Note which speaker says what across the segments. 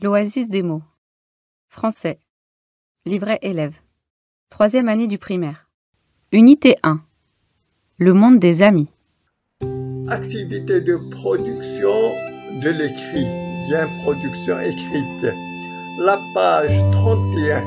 Speaker 1: L'oasis des mots. Français. Livret élève. 3e année du primaire. Unité 1. Le monde des amis.
Speaker 2: Activité de production de l'écrit, bien production écrite. La page 31.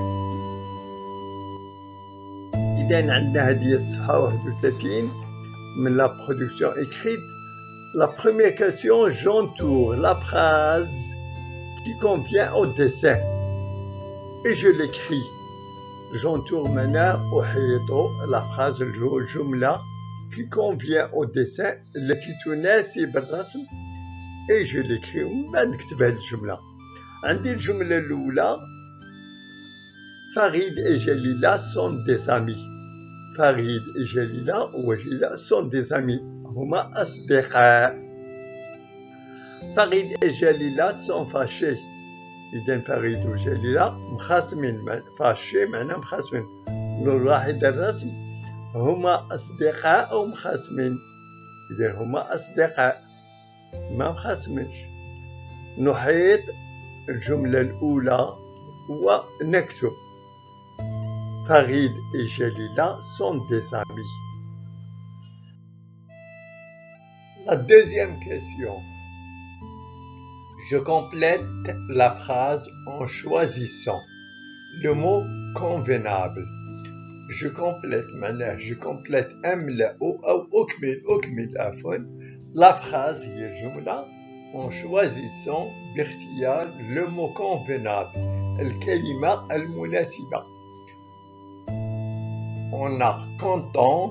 Speaker 2: إذا عندنا هذه الصفحة 31 من la production écrite. La première question, j'entoure la phrase qui convient au dessin et je l'écris. J'entoure maintenant أحيط la phrase الجملة qui convient au dessin التي تناسب الرسم et je l'écris ومن بعد نكتب هذه الجملة. عندي الجملة الأولى فريد et جليلة sont des amis. فريد et جليلة وجليلة sont des amis. هما أصدقاء. فريد et جليلة sont fâchés. إذا فريد وجليلة مخاصمين. فاشي معناه مخاصمين. نلاحظ الرسم هما أصدقاء أو مخاصمين. إذا هما أصدقاء ما مخاصمينش. نحيط الجملة الأولى ونكتب فريد et جليلة sont des amis. La deuxième question. Je complète la phrase en choisissant le mot convenable. Je complète maintenant, je complète أملأ أو أكمل عفوا la phrase هي الجملة en choisissant باختيار le mot convenable الكلمة المناسبة. On a content,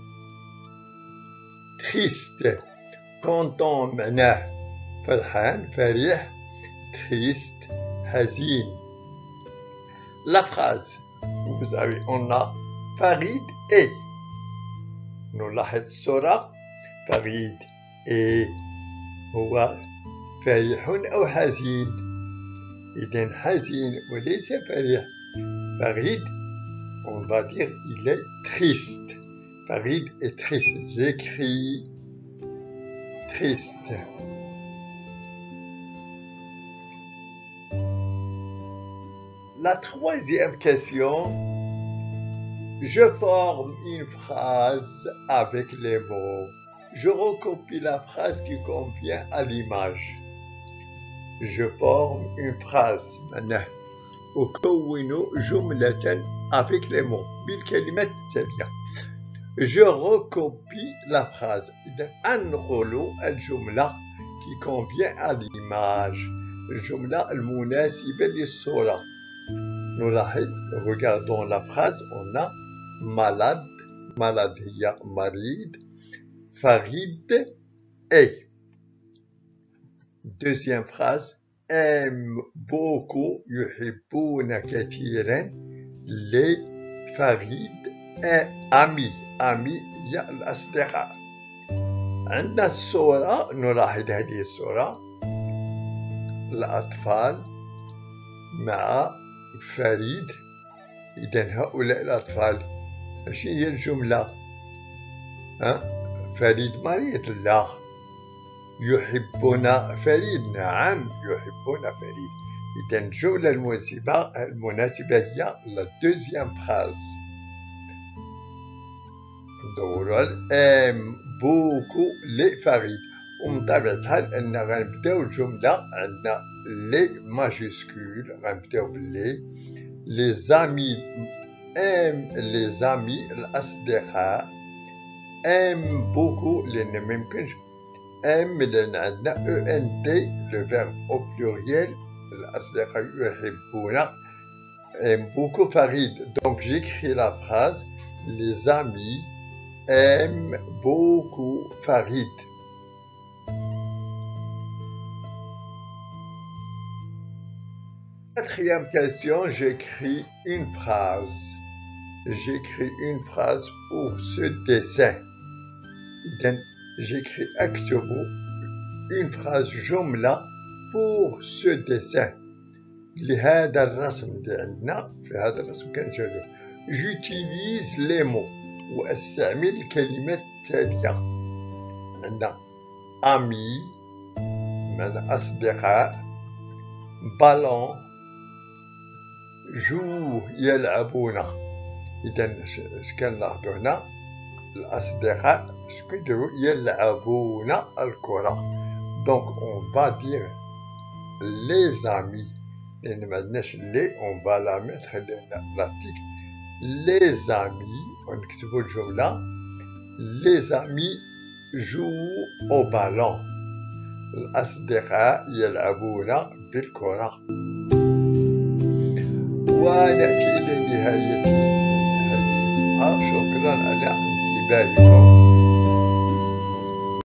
Speaker 2: triste. Content معناه فرحان فرح. Triste حزين. La phrase vous avez on a فريد et نلاحظ الصورة فريد et هو فرح أو حزين. إذن حزين وليس فرح. فريد on va dire il est triste. Farid est triste. J'écris triste. La troisième question. Je forme une phrase avec les mots. Je recopie la phrase qui convient à l'image. Je forme une phrase. أكون جملة avec les mots بالكلمات التالية. Je recopie la phrase. إذا أنقل الجملة qui convient à l'image. الجملة المناسبة للصورة. نلاحظ regardons la phrase. On a malade. malade هي مريض. فريد et. Deuxième phrase. aime beaucoup يحبون كثيرا les فريد et amis. amis هي الأصدقاء. عندنا الصورة نلاحظ هذه الصورة الأطفال مع فريد. إذن هؤلاء الأطفال ايش هي الجملة؟ فريد مريض؟ لا. يحبون فريد؟ نعم يحبون فريد. إذن الجملة المناسبة هي la deuxième phrase. ندوروا aime beaucoup les فريد. ومن طبيعة الحال أن غنبداو الجملة عندنا les majuscules. غنبداو باللي les amis aiment les amis الأصدقاء. aime beaucoup لأن ميمكنش aime لأن عندنا ENT le verbe au pluriel. الأصدقاء يحبون. aime beaucoup فريد. Donc j'écris la phrase les amis aiment beaucoup Farid. Quatrième question, j'écris une phrase. J'écris une phrase pour ce dessin. J'écris أكتب une phrase جملة pour ce dessin. لهذا الرسم اللي عندنا في هذا الرسم كنشاهدو. j'utilise les mots وأستعمل الكلمات التالية. عندنا أمي من أصدقاء. ballon, jouent يلعبون. إذا اش كنلاحظوا هنا الأصدقاء اش كيديروا يلعبون الكرة. دونك on va dire les amis لأن ما عندناش لي on va la mettre l'article les amis ونكتبوا الجملة les amis jouent au ballon. الأصدقاء يلعبون بالكرة. ونأتي إلى نهاية الحديث. شكرا على انتباهكم.